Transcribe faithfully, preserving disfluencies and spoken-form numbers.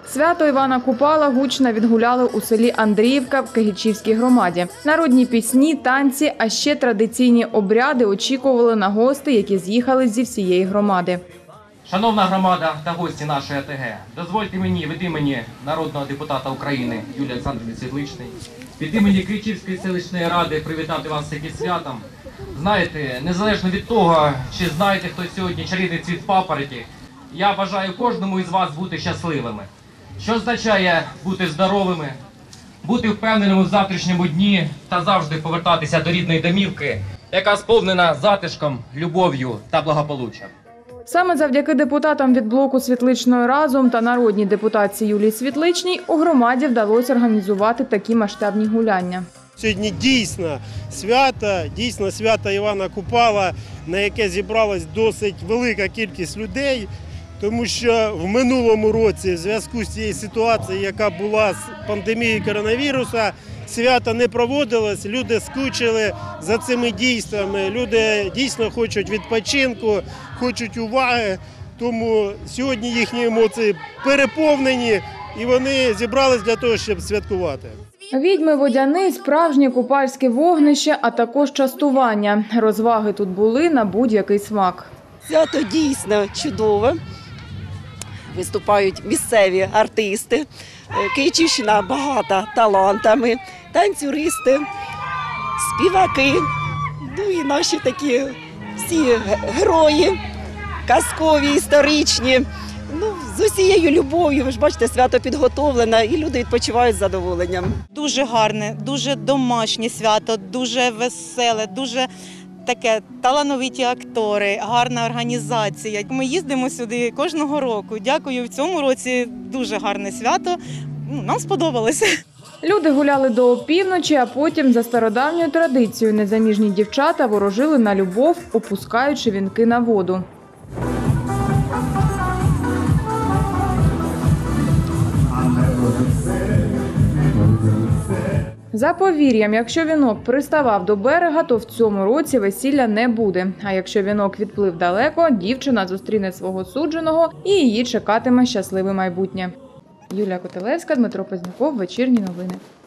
Свято Івана Купала гучно відгуляли у селі Андріївка в Кегичівській громаді. Народні пісні, танці, а ще традиційні обряди очікували на гостей, які з'їхали зі всієї громади. Шановна громада та гості нашої АТГ, дозвольте мені від імені народного депутата України Юлії Олександрівни Світличної, від імені Кегичівської селищної ради привітати вас всіх із святом. Знаєте, незалежно від того, чи знаєте, хто сьогодні чарівний цвіт папороті, я бажаю кожному із вас бути щасливими. Що означає бути здоровими, бути впевненими в завтрашньому дні та завжди повертатися до рідної домівки, яка сповнена затишком, любов'ю та благополуччям. Саме завдяки депутатам від блоку «Світличної разом» та народній депутатці Юлії Світличній у громаді вдалося організувати такі масштабні гуляння. Сьогодні дійсно свято, дійсно свято Івана Купала, на яке зібралась досить велика кількість людей, тому що в минулому році в зв'язку з цією ситуацією, яка була з пандемією коронавірусу, свято не проводилось, люди скучили за цими дійствами, люди дійсно хочуть відпочинку, хочуть уваги, тому сьогодні їхні емоції переповнені і вони зібрались для того, щоб святкувати. Відьми, водяни, справжнє купальське вогнище, а також частування. Розваги тут були на будь-який смак. Свято дійсно чудове. Виступають місцеві артисти. Кегичівщина багата талантами, танцюристи, співаки, ну і наші такі всі герої, казкові, історичні. Ну, з усією любов'ю, ви ж бачите, свято підготовлене і люди відпочивають з задоволенням. Дуже гарне, дуже домашнє свято, дуже веселе, дуже таке талановиті актори, гарна організація. Ми їздимо сюди кожного року. Дякую, в цьому році дуже гарне свято, нам сподобалося. Люди гуляли до опівночі, а потім за стародавньою традицією незаміжні дівчата ворожили на любов, опускаючи вінки на воду. За повір'ям, якщо вінок приставав до берега, то в цьому році весілля не буде. А якщо вінок відплив далеко, дівчина зустріне свого судженого і її чекатиме щасливе майбутнє. Юлія Котелевська, Дмитро Позняков, Вечірні новини.